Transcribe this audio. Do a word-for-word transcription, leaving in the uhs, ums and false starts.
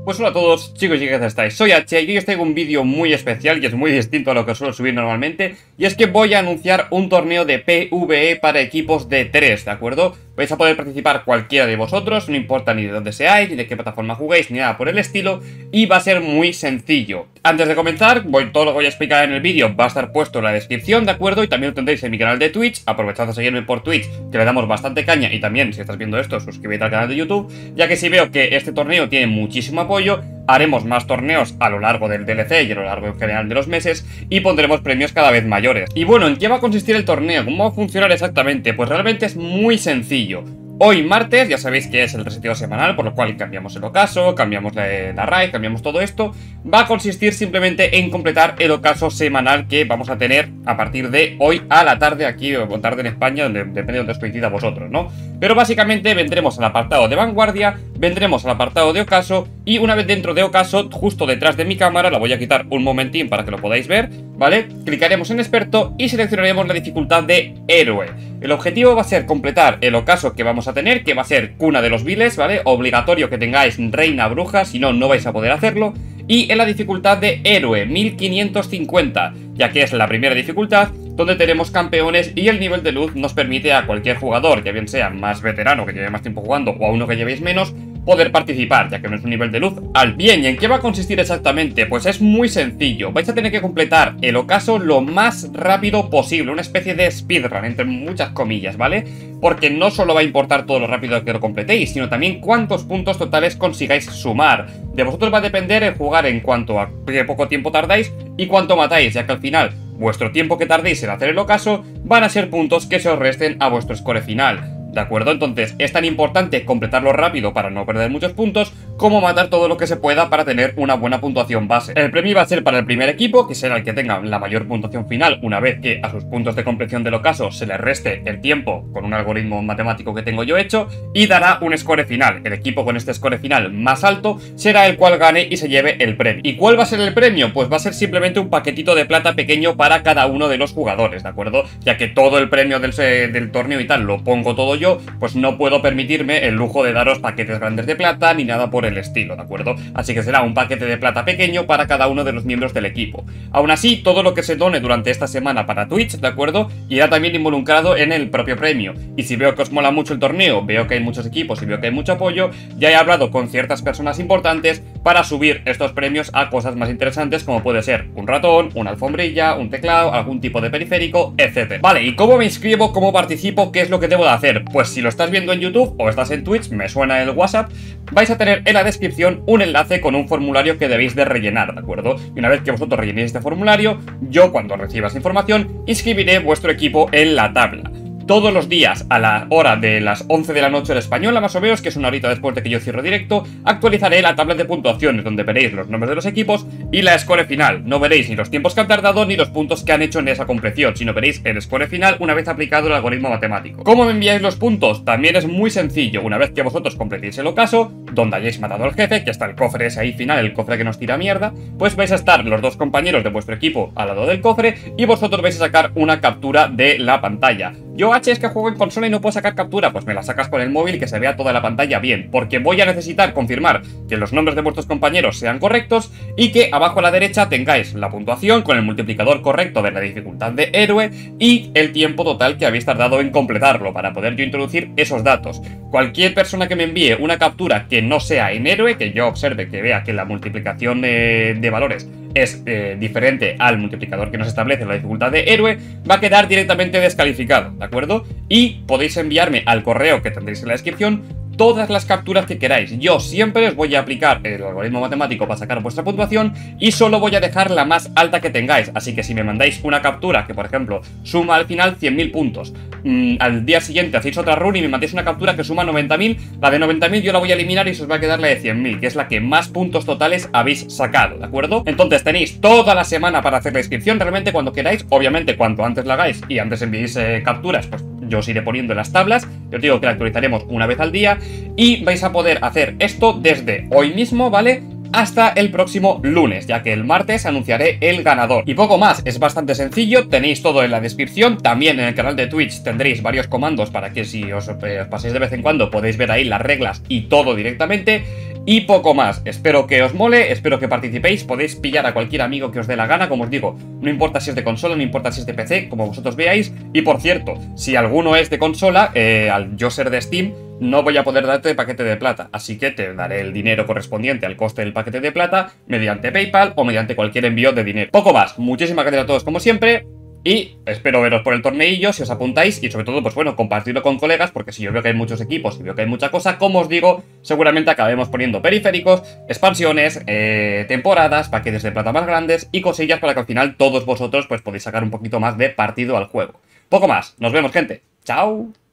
Pues hola a todos chicos y chicas, ¿cómo estáis? Soy H y hoy os traigo un vídeo muy especial y es muy distinto a lo que suelo subir normalmente. Y es que voy a anunciar un torneo de PvE para equipos de tres, ¿de acuerdo? Vais a poder participar cualquiera de vosotros, no importa ni de dónde seáis, ni de qué plataforma juguéis, ni nada por el estilo. Y va a ser muy sencillo. Antes de comenzar, voy, todo lo que voy a explicar en el vídeo va a estar puesto en la descripción, ¿de acuerdo? Y también lo tendréis en mi canal de Twitch. Aprovechad a seguirme por Twitch, que le damos bastante caña. Y también, si estás viendo esto, suscríbete al canal de YouTube, ya que si veo que este torneo tiene muchísimo apoyo, haremos más torneos a lo largo del D L C y a lo largo en general de los meses y pondremos premios cada vez mayores. Y bueno, ¿en qué va a consistir el torneo? ¿Cómo va a funcionar exactamente? Pues realmente es muy sencillo. Hoy martes, ya sabéis que es el reseteo semanal, por lo cual cambiamos el ocaso, cambiamos la, la raid, cambiamos todo esto. Va a consistir simplemente en completar el ocaso semanal que vamos a tener a partir de hoy a la tarde aquí, o tarde en España, donde, depende de donde os coincida a vosotros, ¿no? Pero básicamente vendremos al apartado de vanguardia, vendremos al apartado de ocaso y una vez dentro de ocaso, justo detrás de mi cámara, la voy a quitar un momentín para que lo podáis ver, ¿vale? Clicaremos en experto y seleccionaremos la dificultad de héroe. El objetivo va a ser completar el ocaso que vamos a tener, que va a ser Cuna de los Viles, ¿vale? Obligatorio que tengáis Reina Bruja, si no, no vais a poder hacerlo. Y en la dificultad de héroe, mil quinientos cincuenta, ya que es la primera dificultad, donde tenemos campeones y el nivel de luz nos permite a cualquier jugador, ya bien sea más veterano, que lleve más tiempo jugando, o a uno que llevéis menos, poder participar, ya que no es un nivel de luz al bien. ¿Y en qué va a consistir exactamente? Pues es muy sencillo. Vais a tener que completar el ocaso lo más rápido posible, una especie de speedrun, entre muchas comillas, ¿vale? Porque no solo va a importar todo lo rápido que lo completéis, sino también cuántos puntos totales consigáis sumar. De vosotros va a depender el jugar en cuanto a qué poco tiempo tardáis y cuánto matáis, ya que al final vuestro tiempo que tardéis en hacer el ocaso van a ser puntos que se os resten a vuestro score final. ¿De acuerdo? Entonces es tan importante completarlo rápido para no perder muchos puntos como matar todo lo que se pueda para tener una buena puntuación base. El premio va a ser para el primer equipo, que será el que tenga la mayor puntuación final una vez que a sus puntos de compleción del ocaso se les reste el tiempo con un algoritmo matemático que tengo yo hecho y dará un score final. El equipo con este score final más alto será el cual gane y se lleve el premio. ¿Y cuál va a ser el premio? Pues va a ser simplemente un paquetito de plata pequeño para cada uno de los jugadores, ¿de acuerdo? Ya que todo el premio del, del torneo y tal lo pongo todo yo, pues no puedo permitirme el lujo de daros paquetes grandes de plata ni nada por el estilo, ¿de acuerdo? Así que será un paquete de plata pequeño para cada uno de los miembros del equipo. Aún así, todo lo que se done durante esta semana para Twitch, ¿de acuerdo? Irá también involucrado en el propio premio. Y si veo que os mola mucho el torneo, veo que hay muchos equipos y veo que hay mucho apoyo, ya he hablado con ciertas personas importantes para subir estos premios a cosas más interesantes, como puede ser un ratón, una alfombrilla, un teclado, algún tipo de periférico, etcétera. Vale, ¿y cómo me inscribo? ¿Cómo participo? ¿Qué es lo que debo de hacer? Pues si lo estás viendo en YouTube o estás en Twitch, me suena el WhatsApp, vais a tener en la descripción un enlace con un formulario que debéis de rellenar, ¿de acuerdo? Y una vez que vosotros rellenéis este formulario, yo cuando reciba esa información, inscribiré vuestro equipo en la tabla. Todos los días a la hora de las once de la noche hora española, más o menos, que es una horita después de que yo cierro directo, actualizaré la tabla de puntuaciones donde veréis los nombres de los equipos y la score final. No veréis ni los tiempos que han tardado ni los puntos que han hecho en esa compleción, sino veréis el score final una vez aplicado el algoritmo matemático. ¿Cómo me enviáis los puntos? También es muy sencillo. Una vez que vosotros completéis el ocaso, donde hayáis matado al jefe, que está el cofre ese ahí final, el cofre que nos tira mierda, pues vais a estar los dos compañeros de vuestro equipo al lado del cofre y vosotros vais a sacar una captura de la pantalla. Yo, H, es que juego en consola y no puedo sacar captura, pues me la sacas con el móvil y que se vea toda la pantalla bien, porque voy a necesitar confirmar que los nombres de vuestros compañeros sean correctos y que abajo a la derecha tengáis la puntuación con el multiplicador correcto de la dificultad de héroe y el tiempo total que habéis tardado en completarlo para poder yo introducir esos datos. Cualquier persona que me envíe una captura que no sea en héroe, que yo observe que vea que la multiplicación de, de valores es eh, diferente al multiplicador que nos establece la dificultad de héroe, va a quedar directamente descalificado, ¿de acuerdo? Y podéis enviarme al correo que tendréis en la descripción todas las capturas que queráis. Yo siempre os voy a aplicar el algoritmo matemático para sacar vuestra puntuación y solo voy a dejar la más alta que tengáis. Así que si me mandáis una captura que, por ejemplo, suma al final cien mil puntos, mmm, al día siguiente hacéis otra run y me mandáis una captura que suma noventa mil, la de noventa mil yo la voy a eliminar y se os va a quedar la de cien mil, que es la que más puntos totales habéis sacado, ¿de acuerdo? Entonces tenéis toda la semana para hacer la inscripción, realmente cuando queráis. Obviamente cuanto antes la hagáis y antes enviéis eh, capturas, pues yo os iré poniendo en las tablas. Yo os digo que la actualizaremos una vez al día y vais a poder hacer esto desde hoy mismo, ¿vale? hasta el próximo lunes, ya que el martes anunciaré el ganador. Y poco más, es bastante sencillo, tenéis todo en la descripción. También en el canal de Twitch tendréis varios comandos para que si os, eh, os paséis de vez en cuando podéis ver ahí las reglas y todo directamente. Y poco más, espero que os mole, espero que participéis, podéis pillar a cualquier amigo que os dé la gana, como os digo, no importa si es de consola, no importa si es de P C, como vosotros veáis. Y por cierto, si alguno es de consola, eh, al yo ser de Steam, no voy a poder darte el paquete de plata, así que te daré el dinero correspondiente al coste del paquete de plata mediante PayPal o mediante cualquier envío de dinero. Poco más, muchísimas gracias a todos como siempre. Y espero veros por el torneillo, si os apuntáis, y sobre todo, pues bueno, compartirlo con colegas, porque si yo veo que hay muchos equipos y veo que hay mucha cosa, como os digo, seguramente acabemos poniendo periféricos, expansiones, eh, temporadas, paquetes de plata más grandes y cosillas para que al final todos vosotros pues podéis sacar un poquito más de partido al juego. Poco más, nos vemos, gente. ¡Chao!